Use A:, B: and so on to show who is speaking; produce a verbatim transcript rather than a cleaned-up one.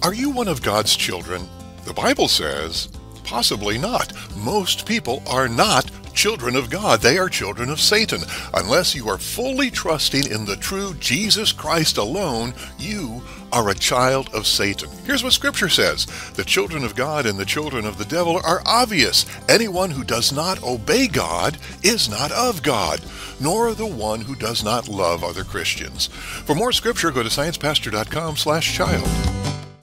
A: Are you one of God's children? The Bible says, possibly not. Most people are not children of God. They are children of Satan. Unless you are fully trusting in the true Jesus Christ alone, you are a child of Satan. Here's what Scripture says. The children of God and the children of the devil are obvious. Anyone who does not obey God is not of God, nor the one who does not love other Christians. For more Scripture, go to science pastor dot com slash child.